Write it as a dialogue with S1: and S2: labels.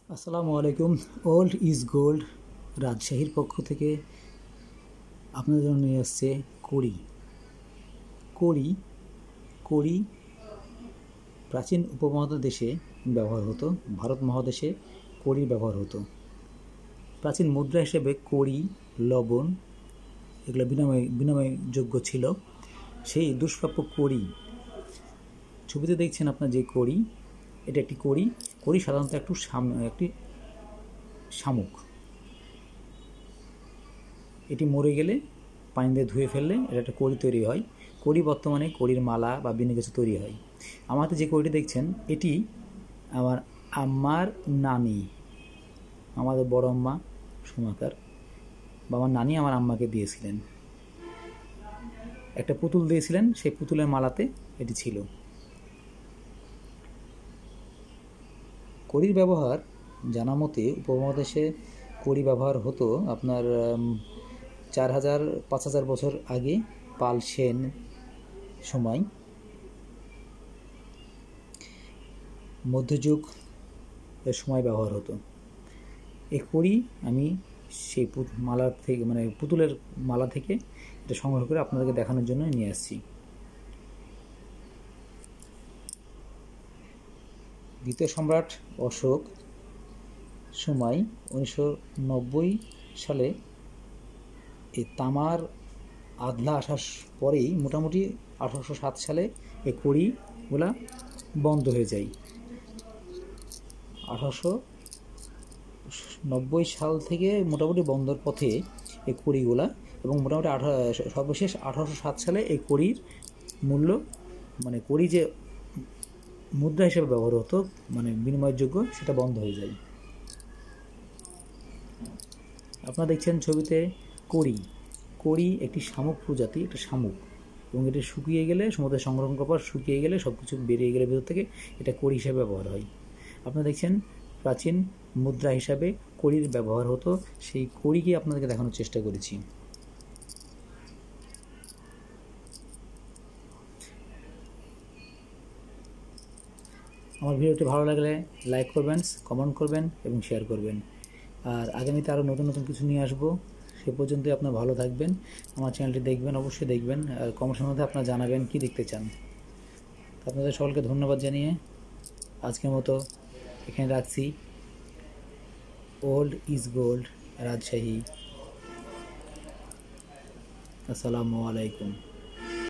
S1: আসসালামু আলাইকুম। Old is gold রাজশাহীর পক্ষ থেকে আপনাদের জন্য নিয়ে আসছে কড়ি। কড়ি কড়ি প্রাচীন উপমহাদেশে ব্যবহার হতো, ভারত মহাদেশে কড়ির ব্যবহার হতো। প্রাচীন মুদ্রা হিসেবে কড়ি, লবণ এগুলো বিনিময়যোগ্য ছিল। সেই দুষ্প্রাপ্য কড়ি, ছবিতে দেখছেন আপনার যে কড়ি, এটা একটি কড়ি। কড়ি সাধারণত একটি শামুক। এটি মরে গেলে পানি দিয়ে ধুয়ে ফেললে এটা একটা কড়ি তৈরি হয়। কড়ি বর্তমানে কড়ির মালা বা বিভিন্ন কিছু তৈরি হয়। আমার হাতে যে কড়িটি দেখছেন, এটি আমার আম্মার নানি, আমাদের বড় আম্মা সুমাকার বা আমার নানি আমার আম্মাকে দিয়েছিলেন। একটা পুতুল দিয়েছিলেন, সেই পুতুলের মালাতে এটি ছিল। কড়ির ব্যবহার জানা মতে উপমহাদেশে কড়ি ব্যবহার হতো আপনার 4000-5000 বছর আগে, পাল সেন সময়, মধ্যযুগ এর সময় ব্যবহার হতো। এই কড়ি আমি সেই মালা থেকে, মানে পুতুলের মালা থেকে এটা সংগ্রহ করে আপনাদেরকে দেখানোর জন্য নিয়ে আসছি। দ্বিতীয় সম্রাট অশোক সময় 1990 সালে এই তামার আদলা আসার পরেই মোটামুটি 1807 সালে এই কড়িগুলা বন্ধ হয়ে যায়। 1890 সাল থেকে মোটামুটি বন্ধর পথে এই কড়িগুলা, এবং মোটামুটি সর্বশেষ 1807 সালে এই কড়ির মূল্য, মানে কড়ি যে মুদ্রা হিসেবে ব্যবহার হতো, মানে বিনিময়যোগ্য, সেটা বন্ধ হয়ে যায়। আপনারা দেখছেন ছবিতে কড়ি। কড়ি একটি শামুক প্রজাতি, একটা শামুক, এবং এটি শুকিয়ে গেলে, সমুদ্রে সংরক্ষণ করার পর শুকিয়ে গেলে, সব কিছু বেরিয়ে গেলে ভেতর থেকে, এটা কড়ি হিসেবে ব্যবহার হয়। আপনারা দেখছেন প্রাচীন মুদ্রা হিসাবে কড়ির ব্যবহার হতো। সেই কড়িকে আপনাদেরকে দেখানোর চেষ্টা করেছি। আমার ভিডিওটি ভালো লাগলে লাইক করবেন, কমেন্ট করবেন এবং শেয়ার করবেন। আর আগামীতে আরও নতুন নতুন কিছু নিয়ে আসবো। সে পর্যন্তই আপনারা ভালো থাকবেন। আমার চ্যানেলটি দেখবেন, অবশ্যই দেখবেন, আর কমেন্টের মধ্যে আপনারা জানাবেন কী দেখতে চান। আপনাদের সকলকে ধন্যবাদ জানিয়ে আজকের মতো এখানে রাখছি। Old is gold Rajshahi. আসসালামু আলাইকুম।